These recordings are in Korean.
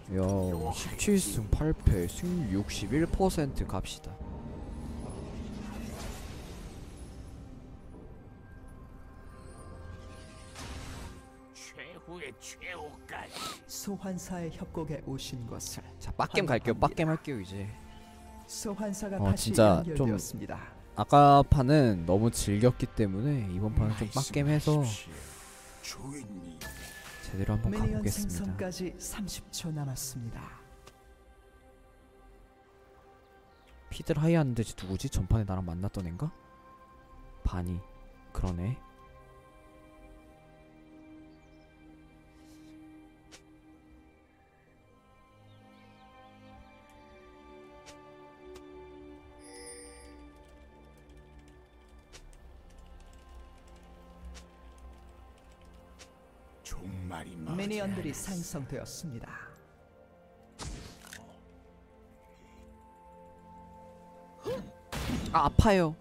야, 17승 8패 승률 61% 갑시다. 최후의 최후까지. 소환사의 협곡에 오신 것을 자, 빡겜 갈게요. 빡겜 할게요 이제. 소환사가 다시 진짜 연결되었습니다. 아까 판은 너무 즐겼기 때문에 이번 판은 좀 빡겜해서 제대로 한번 미니언 가보겠습니다. 생성까지 30초 남았습니다. 피들 하이 하는데 누구지? 전판에 나랑 만났던 앤가? 바니. 그러네. 미니언들이 생성되었습니다. 아, 아파요.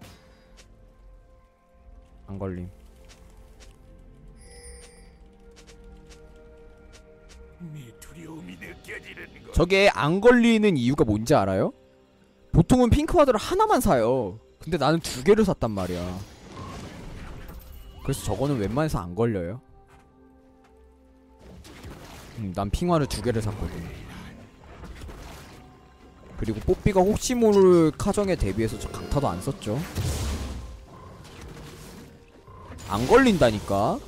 안 걸림. 두려움이 느껴지는 것. 저게 안 걸리는 이유가 뭔지 알아요? 보통은 핑크와드를 하나만 사요. 근데 나는 두 개를 샀단 말이야. 그래서 저거는 웬만해서 안 걸려요. 난 핑화를 두 개를 샀거든. 그리고 뽀삐가 혹시 모를 카정에 대비해서 저 강타도 안 썼죠. 안 걸린다니까.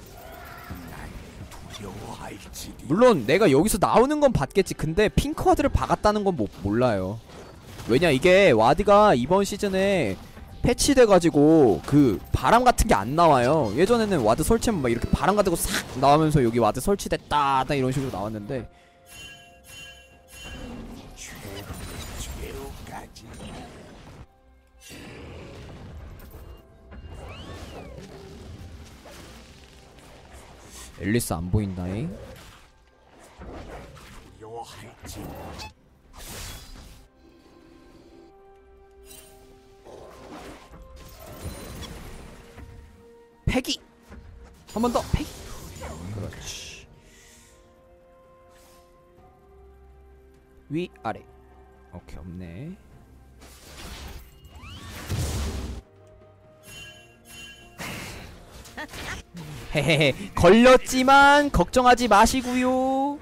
물론 내가 여기서 나오는 건 봤겠지. 근데 핑크와드를 박았다는 건 몰라요. 왜냐, 이게 와드가 이번 시즌에 패치돼가지고 그 바람 같은 게 안 나와요. 예전에는 와드 설치하면 막 이렇게 바람 같은 거 싹 나오면서 여기 와드 설치됐다 딱 이런 식으로 나왔는데, 앨리스 안 보인다잉. 패기! 한 번 더! 패기! 그렇지. 위, 아래. 오케이, 없네. 헤헤헤, 걸렸지만 걱정하지 마시구요.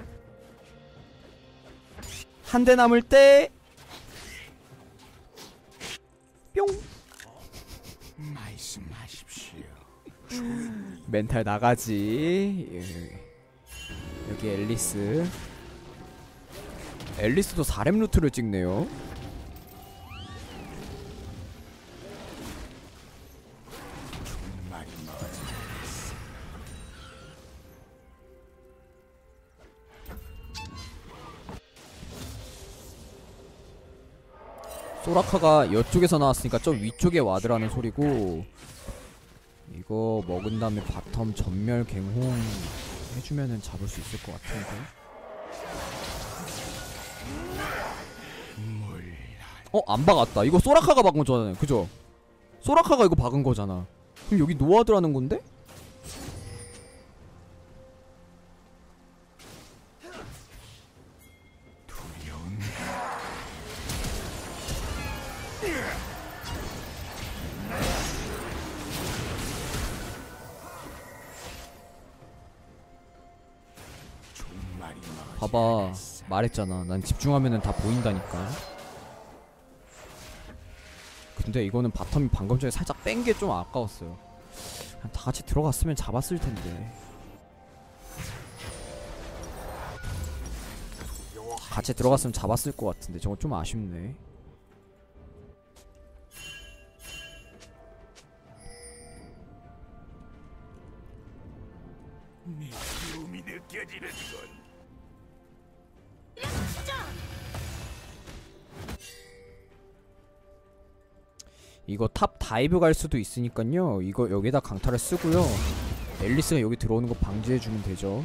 한 대 남을 때 뿅! 말씀하십시오. 멘탈 나가지. 여기 앨리스. 앨리스도 4렙 루트를 찍네요. 소라카가 이쪽에서 나왔으니까 저 위쪽에 와드라는 소리고, 이거 먹은 다음에 바텀 전멸 갱홍 해주면은 잡을 수 있을 것 같은데. 안 박았다. 이거 소라카가 박은 거잖아요. 그죠? 소라카가 이거 박은 거잖아. 그럼 여기 노와드라는 건데? 봐봐, 말했잖아. 난 집중하면은 다 보인다니까. 근데 이거는 바텀이 방금 전에 살짝 뺀 게 좀 아까웠어요. 그냥 다 같이 들어갔으면 잡았을 텐데. 같이 들어갔으면 잡았을 것 같은데 저건 좀 아쉽네. 두려움이 느껴지는 것. 이거 탑 다이브 갈 수도 있으니깐요. 이거 여기다 강타를 쓰고요. 앨리스가 여기 들어오는 거 방지해주면 되죠.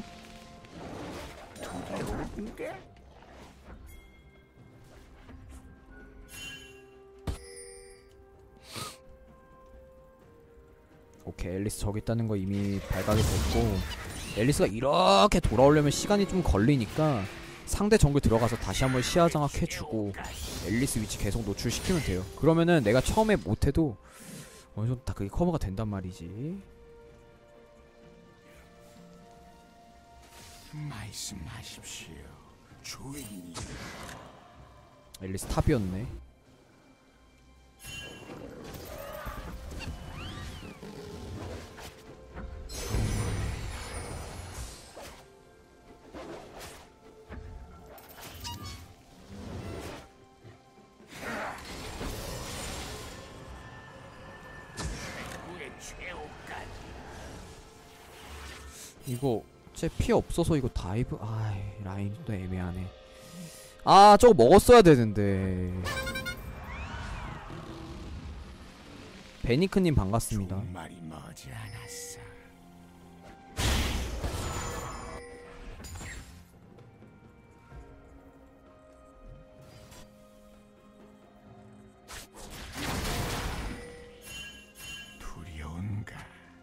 오케이, 앨리스 저기 있다는 거 이미 발각이 됐고, 앨리스가 이렇게 돌아오려면 시간이 좀 걸리니까 상대 정글 들어가서 다시 한번 시야 장악해주고 앨리스 위치 계속 노출시키면 돼요. 그러면은 내가 처음에 못해도 어느 정도 다 그게 커버가 된단 말이지. 말씀하십시오, 주인님. 앨리스 탑이었네. 최후의 최후까지. 이거 쟤 피 없어서 이거 다이브 아이 라인도 애매하네. 아 저거 먹었어야 되는데. 베니크님 반갑습니다. 말이 머지 않았어. 두려운가?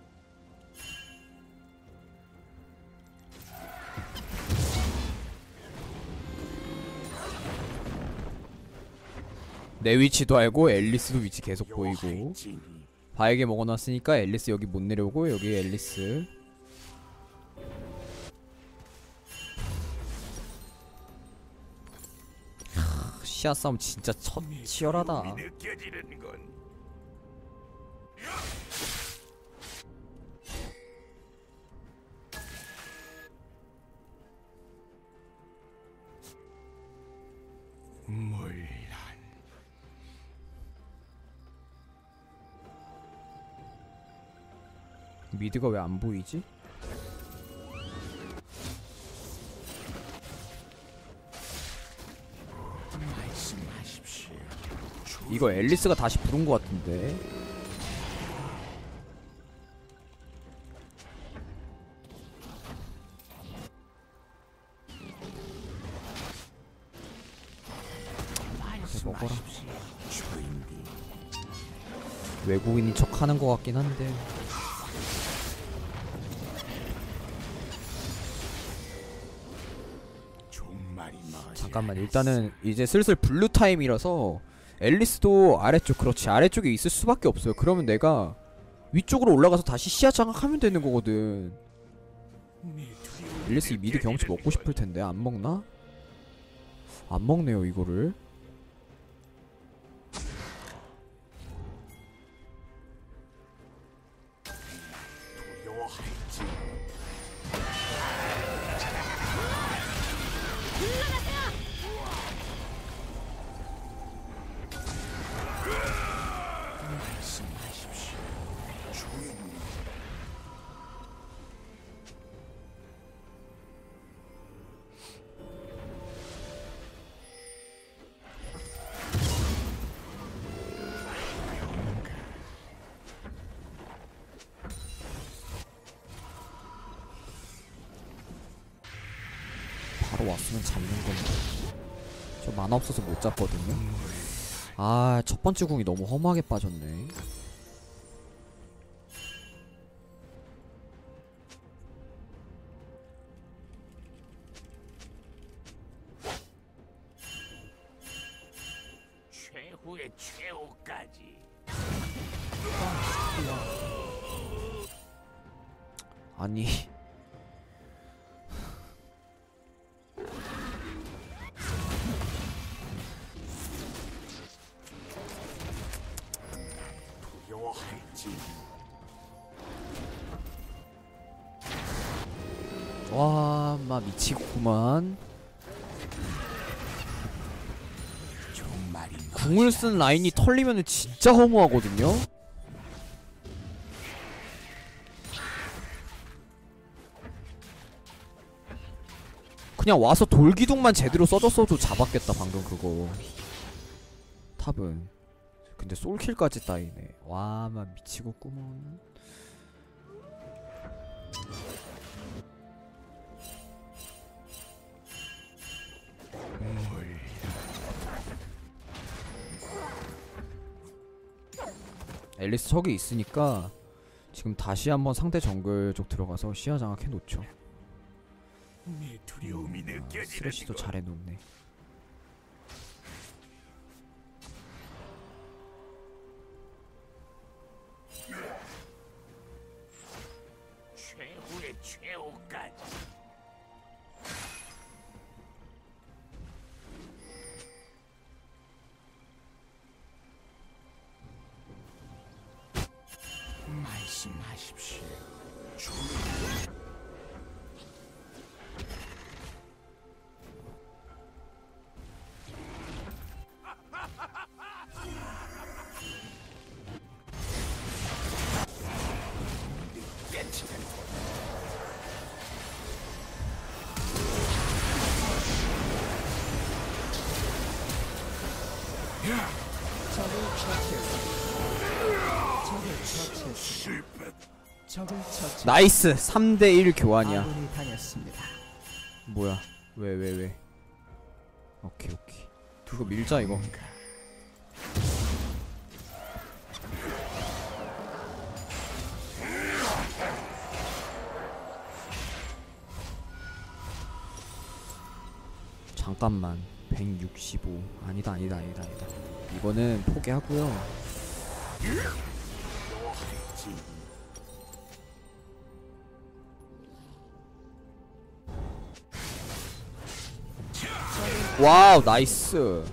내 위치도 알고 앨리스도 위치 계속 보이고. 요할지니 바에게 먹어놨으니까 앨리스 여기 못 내려오고 여기 앨리스. 시야 싸움 진짜 치열하다. 두려움이 느껴지는군. 물론 미드가 왜 안 보이지? 말씀하십시오. 이거 앨리스가 다시 부른 것 같은데. 먹어라. 주인님. 외국인인 척 하는 것 같긴 한데. 종말이 머지 잠깐만 일단은 이제 슬슬 블루 타임이라서 앨리스도 아래쪽 그렇지 아래쪽에 있을 수밖에 없어요. 그러면 내가 위쪽으로 올라가서 다시 시야 장악하면 되는 거거든. 앨리스 이 미드 경험치 먹고 싶을 텐데 안 먹나? 안 먹네요 이거를. 두려워할지. 말씀하십시오, 주인님. 바로 왔으면 잡는 건데. 저 만화 없어서 못 잡거든요. 아, 첫 번째 궁이 너무 험하게 빠졌네. 최후의 최후까지. 아니. 두려워할지. 와, 마 미치겠구만. 종말이 궁을 쓴 라인이 털리면은 진짜 허무하거든요. 그냥 와서 돌기둥만 제대로 써줬어도 잡았겠다 방금 그거. 탑은. 근데 솔킬까지 따이네. 와, 마 미치겠구먼. 앨리스 저기 있으니까 지금 다시 한번 상대 정글 쪽 들어가서 시야 장악해 놓죠. 내 두려움이 느껴지는 쓰레쉬도 걸. 잘해놓네. 최후의 최후까지. 말씀하십시오. 적을 처치했습니다. 실패. 적을 처치. 나이스. 3대1 교환이야. 아군이 당했습니다. 뭐야? 왜? 오케이. 이거 밀자 이거. 잠깐만. 165. 아니다. 이거는 포기하고요. 와우, 나이스.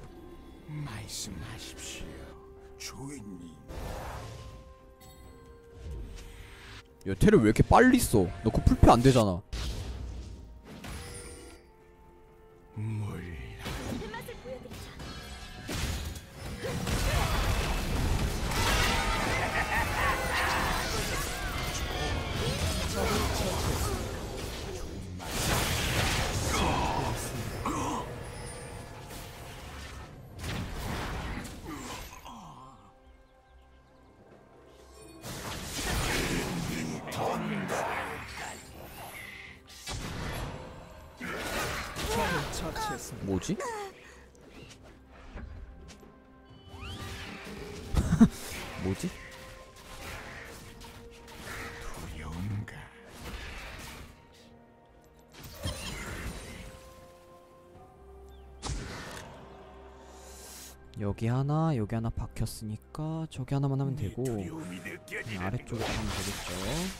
말씀하십시오. 주인님. 여태를 왜 이렇게 빨리 써? 너 그거 풀피 안 되잖아. 몰라. 적을 처치했습니다. 뭐지? 뭐지? 두려운가? 여기 하나 박혔으니까 저기 하나만 하면 되고 두려움이 느껴지는 아래쪽에 하면 되겠죠.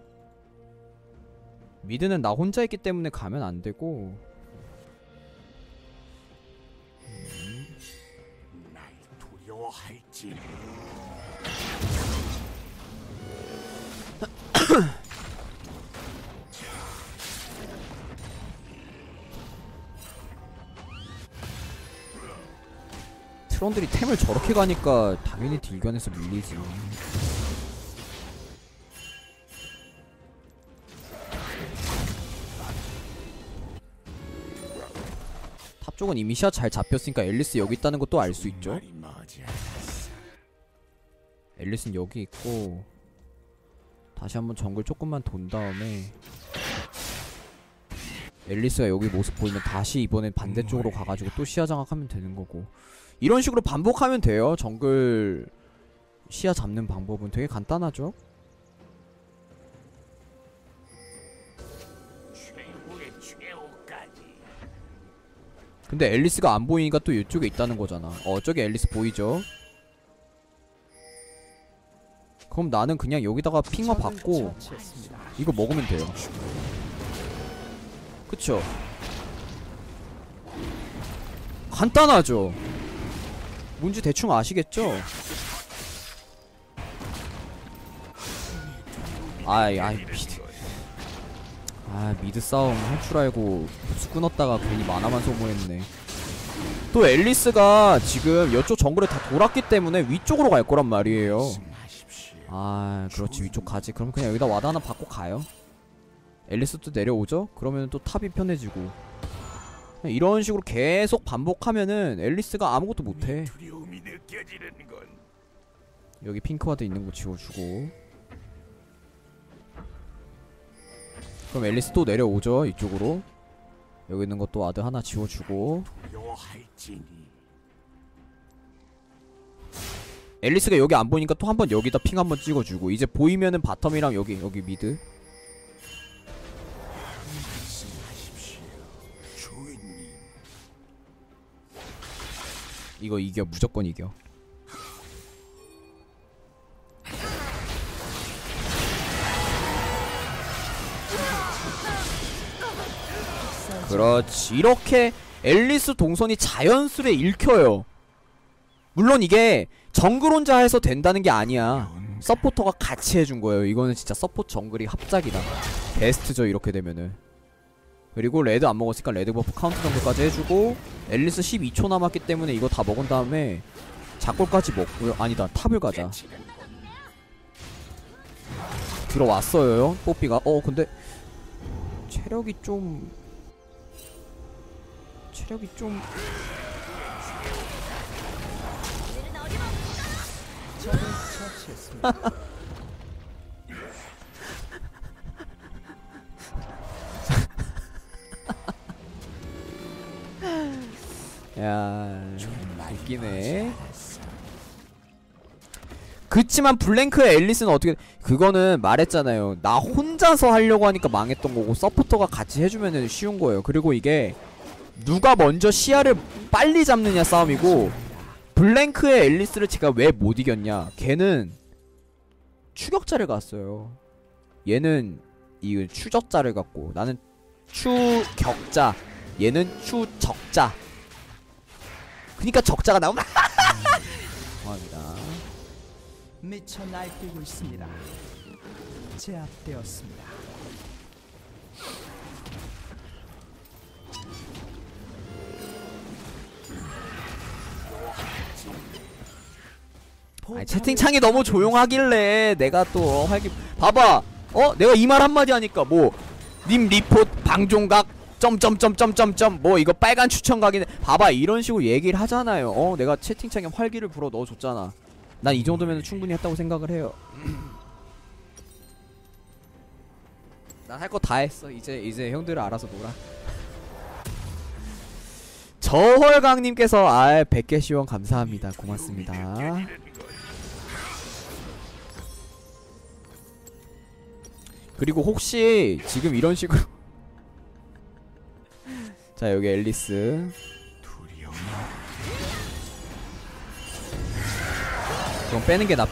미드는 나 혼자 있기 때문에 가면 안 되고. 날 두려워할지. 트런들이 템을 저렇게 가니까 당연히 딜견에서 밀리지. 탑 쪽은 이미 시야 잘 잡혔으니까 앨리스 여기 있다는 것도 알 수 있죠. 말이 머지않았어. 앨리스는 여기 있고 다시 한번 정글 조금만 돈 다음에 앨리스가 여기 모습 보이면 다시 이번엔 반대쪽으로 가가지고 또 시야 장악하면 되는 거고. 이런 식으로 반복하면 돼요. 정글 시야 잡는 방법은 되게 간단하죠. 최후의 최후까지. 근데 앨리스가 안 보이니까 또 이쪽에 있다는 거잖아. 저기 앨리스 보이죠? 그럼 나는 그냥 여기다가 핑화 적을 받고 처치했습니다. 이거 먹으면 돼요. 그쵸? 간단하죠? 뭔지 대충 아시겠죠? 아이 미드. 미드 싸움 할 줄 알고 수 끊었다가 괜히 만화만 소모했네. 또 앨리스가 지금 이쪽 정글에 다 돌았기 때문에 위쪽으로 갈 거란 말이에요. 말씀하십시오. 그렇지, 위쪽 가지. 그럼 그냥 여기다 와드 하나 받고 가요. 앨리스 또 내려오죠? 그러면 또 탑이 편해지고. 그냥 이런 식으로 계속 반복하면은 앨리스가 아무것도 못해. 두려움이 느껴지는 건 여기 핑크와드 있는 거 지워주고. 그럼 앨리스 또 내려오죠, 이쪽으로. 여기 있는 것도 와드 하나 지워주고. 두려워할지니. 앨리스가 여기 안 보이니까 또 한 번 여기다 핑 한 번 찍어주고. 이제 보이면은 바텀이랑 여기 미드. 이거 이겨. 무조건 이겨. 그렇지. 이렇게 앨리스 동선이 자연스레 읽혀요. 물론 이게 정글 혼자 해서 된다는 게 아니야. 서포터가 같이 해준 거예요. 이거는 진짜 서포트 정글이 합작이다. 베스트죠 이렇게 되면은. 그리고 레드 안 먹었으니까 레드 버프 카운트 정도까지 해주고, 앨리스 12초 남았기 때문에 이거 다 먹은 다음에 작골까지 먹고요. 아니다, 탑을 가자. 들어왔어요 뽀삐가. 근데 체력이 좀 적을 처치했습니다. 야, 웃기네. 그치만 블랭크의 앨리스는 어떻게, 그거는 말했잖아요. 나 혼자서 하려고 하니까 망했던 거고, 서포터가 같이 해주면은 쉬운 거예요. 그리고 이게 누가 먼저 시야를 빨리 잡느냐 싸움이고, 블랭크의 앨리스를 제가 왜 못 이겼냐, 걔는 추격자를 갔어요. 얘는 이 추적자를 갔고, 나는 추격자, 얘는 추적자. 그니까 적자가 나오면 죄송합니다. 미쳐 날뛰고 있습니다. 제압되었습니다. 아니, 채팅창이 너무 조용하길래 내가 또 활기 봐봐. 내가 이 말 한마디 하니까 뭐 님 리포트 방종각 점점점점점점 뭐 이거 빨간 추천각이네. 봐봐, 이런 식으로 얘기를 하잖아요. 내가 채팅창에 활기를 불어 넣어줬잖아. 난 이 정도면 충분히 했다고 생각을 해요. 난 할 거 다 했어. 이제 형들을 알아서 놀아. 저헐강님께서 100개 시원 감사합니다. 고맙습니다. 그리고 혹시 지금 이런 식으로 자, 여기 앨리스. 그럼 빼는 게 나.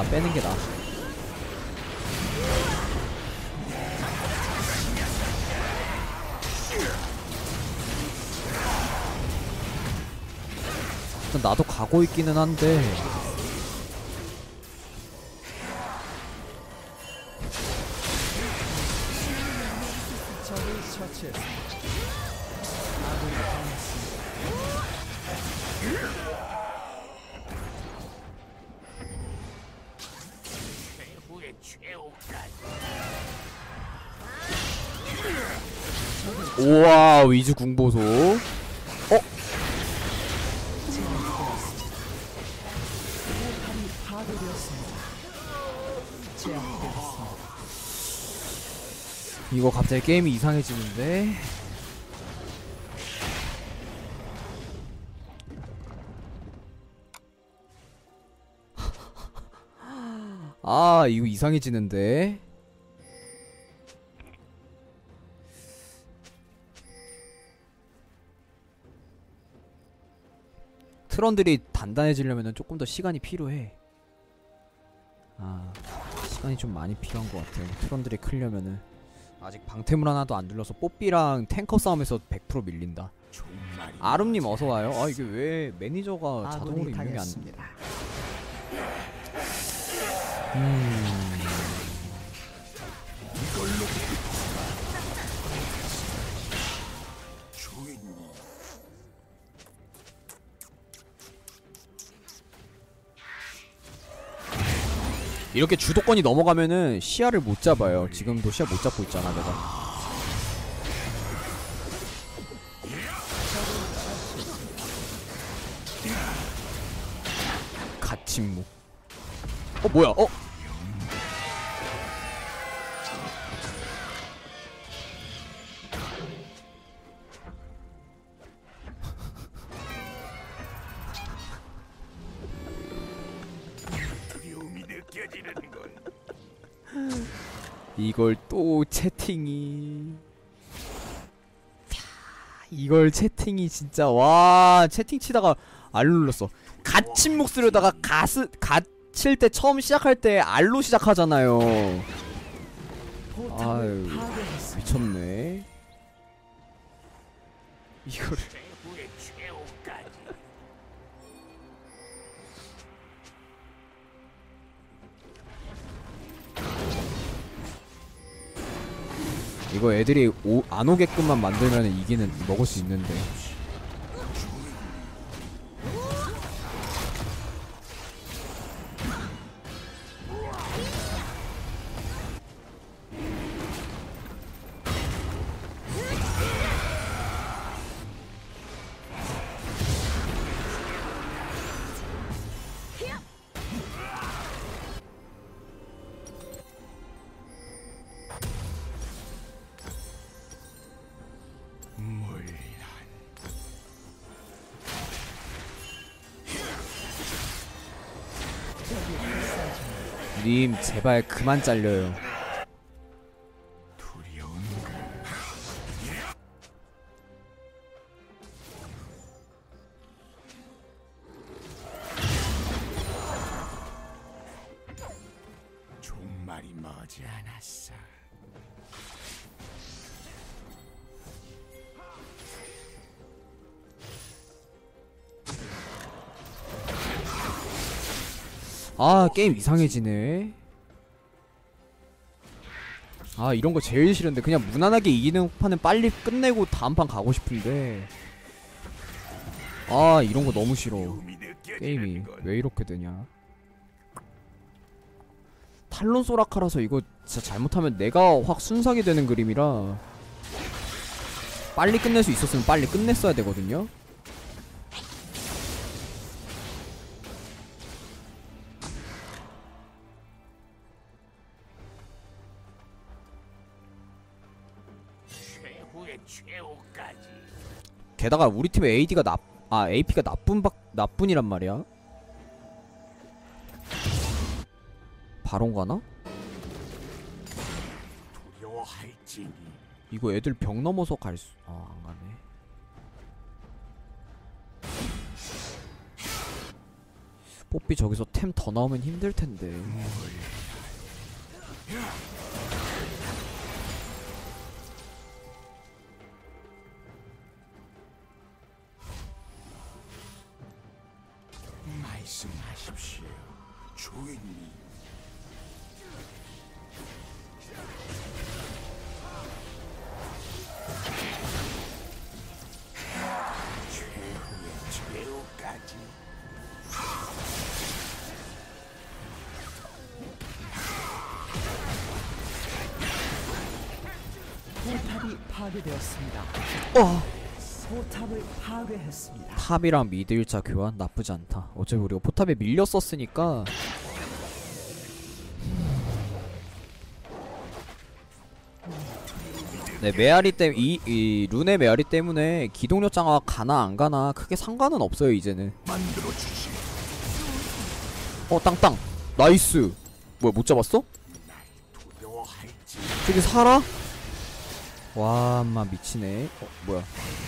일단 나도 가고 있기는 한데. 적을 처치했습니다. 아군이 당했습니다. 최후의 최후까지. 우와, 위즈 궁보소. 파괴되었습니다. 제압되었습니다. 이거 갑자기 게임이 이상해지는데. 아, 이거 이상해지는데. 트런들이 단단해지려면 조금 더 시간이 필요해. 시간이 좀 많이 필요한 것 같아요. 트런들이 크려면은. 아직 방템을 하나도 안 둘러서 뽀삐랑 탱커 싸움에서 100% 밀린다. 아름님 어서와요. 이게 왜 매니저가 자동으로 아군이 입력이 안 당했습니다. 주인님. 이렇게 주도권이 넘어가면은 시야를 못 잡아요. 지금도 시야 못 잡고 있잖아, 내가. 갓침묵. 뭐야? 두려움이 느껴지는 건 이걸 또 채팅이. 이걸 채팅이 진짜. 와, 채팅 치다가 알로 눌렀어. 갇힌 목소리로다가 갇힐 때 처음 시작할 때 알로 시작하잖아요. 아유, 포탑을 파괴했습니다. 미쳤네. 이거를 최후의 최후까지. 이거 애들이 안 오게끔만 만들면 이기는 먹을 수 있는데. 님 제발 그만 잘려요. 종말이 머지 않았어. 아 게임 이상해지네. 아 이런거 제일 싫은데. 그냥 무난하게 이기는 판은 빨리 끝내고 다음 판 가고 싶은데. 아 이런거 너무 싫어. 게임이 왜 이렇게 되냐. 탈론 소라카라서 이거 진짜 잘못하면 내가 확 순삭이 되는 그림이라 빨리 끝낼 수 있었으면 빨리 끝냈어야 되거든요. 최후의 최후까지. 게다가 우리 팀의 AD가 AP가 나쁜이란 말이야. 바론 가나? 두려워할지니. 이거 애들 벽 넘어서 안 가네. 뽀삐 저기서 템 더 나오면 힘들 텐데. 말씀하십시오, 주인님. 최후의 최후까지. 포탑이 파괴되었습니다. 포탑을 파괴했습니다. 탑이랑 미드 일자 교환 나쁘지 않다. 어차피 우리가 포탑에 밀렸었으니까. 네, 메아리 이 룬의 메아리 때문에 기동력 장화가 가나 안 가나 크게 상관은 없어요 이제는. 땅땅 나이스. 뭐야 못 잡았어? 저기 살아? 와, 엄마 미치네. 뭐야?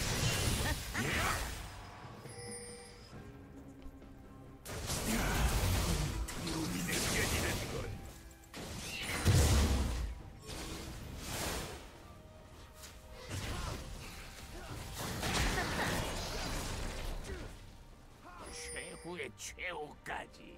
최후의 최후까지.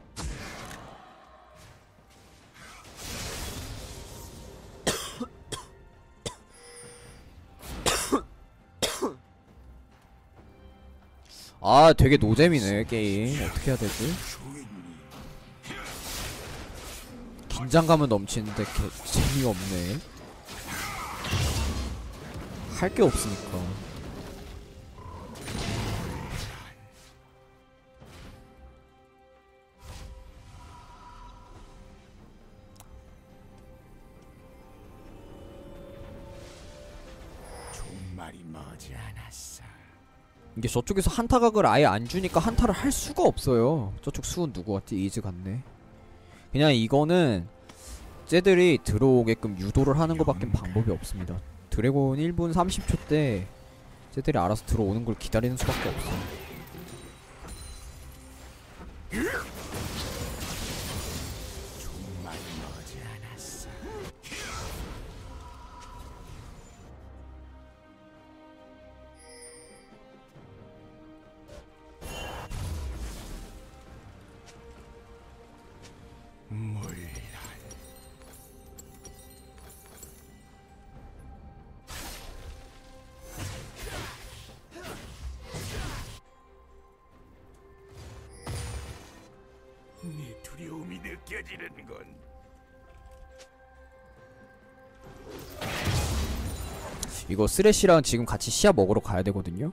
아, 되게 노잼이네 게임. 어떻게 해야 되지? 긴장감은 넘치는데 재미가 없네. 할 게 없으니까. 종말이 머지 않았어. 이게 저쪽에서 한타각을 아예 안 주니까 한타를 할 수가 없어요. 저쪽 수은 누구 같지? 이즈 같네. 그냥 이거는 쟤들이 들어오게끔 유도를 하는 것밖엔 방법이 없습니다. 드래곤 1분 30초 때 쟤들이 알아서 들어오는 걸 기다리는 수밖에 없어. 느껴지는군. 이거 쓰레쉬랑 지금 같이 시야 먹으러 가야 되거든요.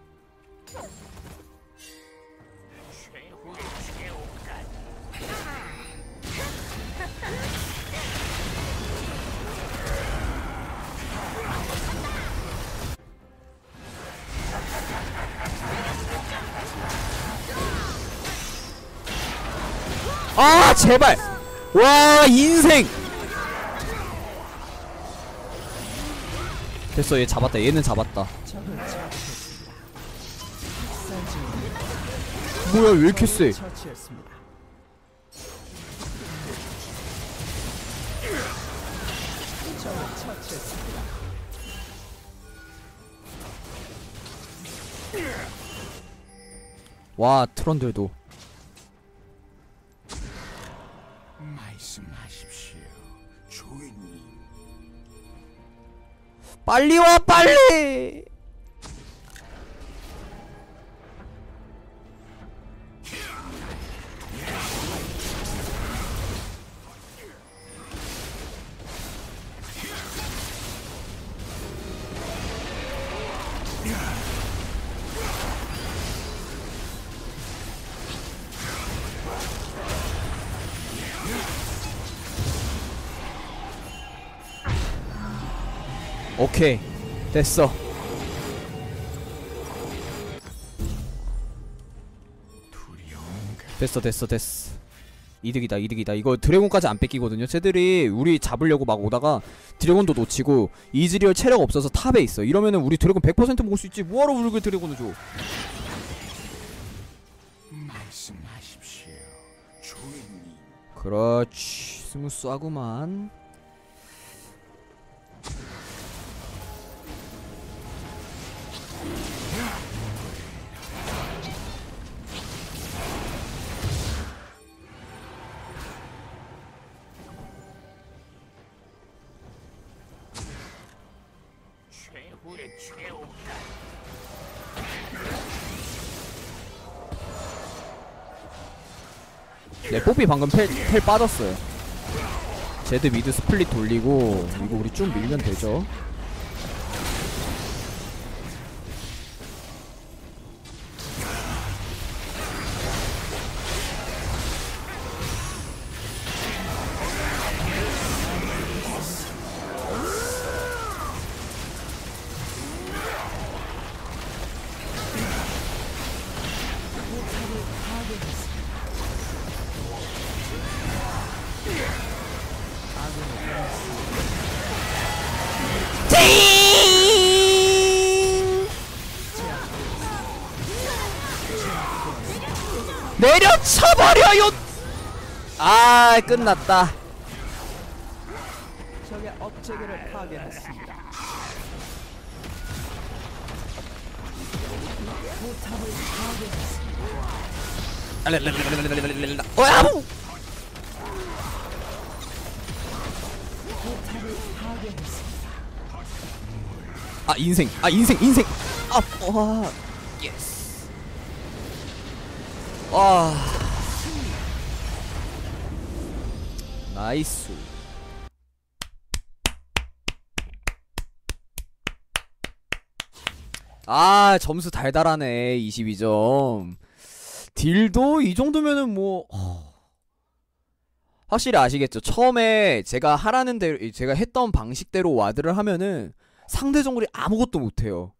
최후의 최후까지. 아 제발. 와 인생. 됐어 얘 잡았다. 얘는 잡았다. 적을 처치했습니다. 학살 중입니다. 뭐야 왜 이렇게 세? 처치했습니다. 적을 처치했습니다. 와 트런들도. 말씀하십시오, 주인님. 빨리 와 빨리. 오케이 됐어. 됐어. 이득이다. 이거 드래곤까지 안 뺏기거든요. 쟤들이 우리 잡으려고 막 오다가 드래곤도 놓치고 이즈리얼 체력 없어서 탑에 있어. 이러면은 우리 드래곤 100% 먹을 수 있지. 뭐하러 우리 드래곤을 줘. 말씀하십시오, 주인님. 그렇지 스무스하구만. 최후의 최후까지. 네 뽀삐 방금 텔 빠졌어요. 제드 미드 스플릿 돌리고 이거 우리 좀 밀면 되죠. 내려쳐버려요. 아 끝났다. 적의 업체계를 파괴했습니다. 포탑을 파괴했습니다. 와우. 포탑을 파괴했습니다. 아 인생. 와 예스. 와 나이스. 아 점수 달달하네. 22점. 딜도 이 정도면은 뭐 확실히 아시겠죠. 처음에 제가 하라는 대로 제가 했던 방식대로 와드를 하면은 상대 정글이 아무것도 못해요.